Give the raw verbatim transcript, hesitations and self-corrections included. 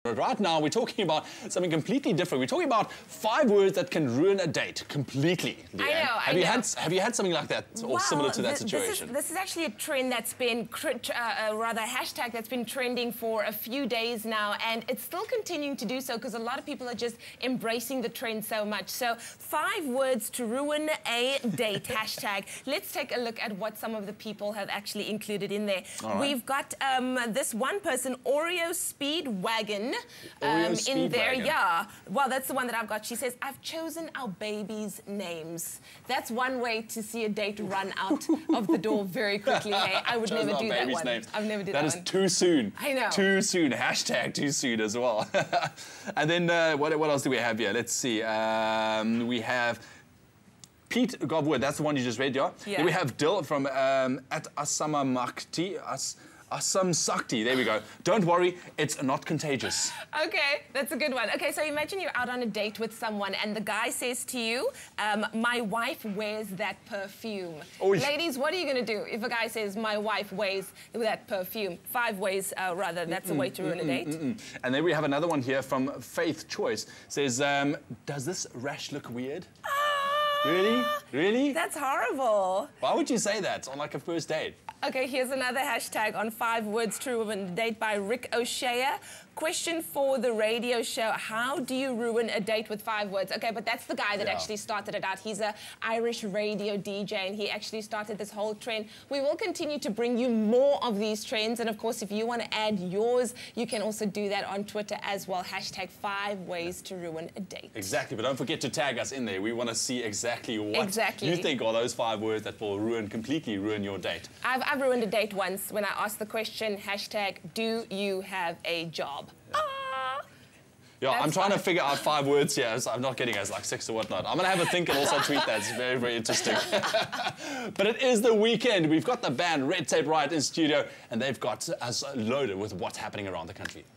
But right now, we're talking about something completely different. We're talking about five words that can ruin a date completely. Deanne. I know, have I you know. had Have you had something like that, or well, similar to that this, situation? This is, this is actually a trend that's been, uh, rather, a hashtag that's been trending for a few days now, and it's still continuing to do so because a lot of people are just embracing the trend so much. So, five words to ruin a date hashtag. Let's take a look at what some of the people have actually included in there. Right. We've got um, this one person, Oreo Speedwagon. Oreo um, Speedwagon. In there, yeah. Well, that's the one that I've got. She says, I've chosen our babies' names. That's one way to see a date run out of the door very quickly. Hey, I would never do that one. Names. I've never did that, that one. That is too soon. I know. Too soon. Hashtag too soon as well. And then uh, what, what else do we have here? Let's see. Um, we have Pete Gobwood. That's the one you just read, yeah? Yeah. Then we have Dill from um, at Asama Makti. As Assam Sakti, there we go. Don't worry, it's not contagious. Okay, that's a good one. Okay, so imagine you're out on a date with someone and the guy says to you, um, my wife wears that perfume. Oy. Ladies, what are you going to do if a guy says, my wife wears that perfume? Five ways, uh, rather, that's mm -mm, a way to ruin mm -mm, a date. Mm -mm. And then we have another one here from Faith Choice. Says, um, does this rash look weird? Ah, really? Really? That's horrible. Why would you say that on like a first date? Okay, here's another hashtag on five words to ruin a date by Rick O'Shea. Question for the radio show, how do you ruin a date with five words? Okay, but that's the guy that yeah. actually started it out. He's an Irish radio D J, and he actually started this whole trend. We will continue to bring you more of these trends, and of course, if you want to add yours, you can also do that on Twitter as well. Hashtag five ways to ruin a date. Exactly, but don't forget to tag us in there. We want to see exactly what exactly. you think are those five words that will ruin, completely ruin your date. I've, I've ruined a date once when I asked the question, hashtag, do you have a job? Ah, yeah, I'm trying fun. to figure out five words here, so I'm not getting us like six or whatnot. I'm going to have a think and also tweet that. It's very, very interesting. But it is the weekend. We've got the band Red Tape Riot in studio, and they've got us loaded with what's happening around the country.